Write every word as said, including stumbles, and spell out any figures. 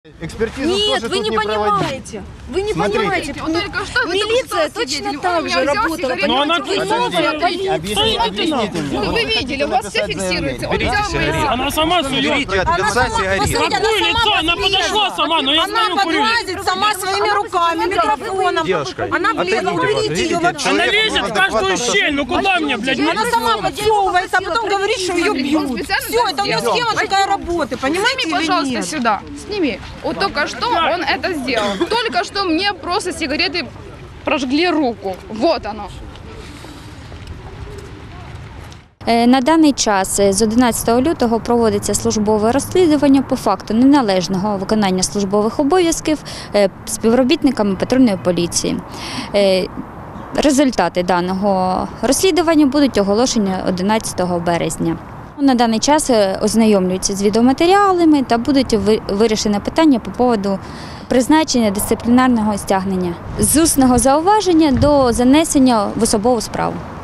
Экспертизу Нет, тоже вы тут не не понимаете. Вы не Смотрите. понимаете. Только что вы Милиция только что точно сидели. так Он же меня взял работала. сигареты. Но она Вы тут новая сидит. полиция. Объясните, объясните мне. Вы, Вот вы хотите видели, у вас все написать фиксируется. Он заявление. взял мои сигареты. Она сама сует. Берите отписать сигареты. Какую лицо? Она подошла сама, но я Она знаю, курю. подлазит сама своими руками, микрофоном. Девушка, Она влезла, уберите ее вообще. Она лезет в каждую щель, ну куда мне, блядь? Она сама подсовывается, а потом говорит, что ее бьют. специально Все, это у нее сделал. схема такая работы, понимаете Сними, или пожалуйста, нет? сюда. Сними. Вот только что он это сделал. Только что мне просто сигареты прожгли руку. Вот оно. На даний час з одинадцятого лютого проводиться службове розслідування по факту неналежного виконання службових обов'язків співробітниками патрульної поліції. Результати даного розслідування будуть оголошені одинадцятого березня. На даний час ознайомлюються з відеоматеріалами та будуть вирішені питання по поводу призначення дисциплінарного стягнення з усного зауваження до занесення в особову справу.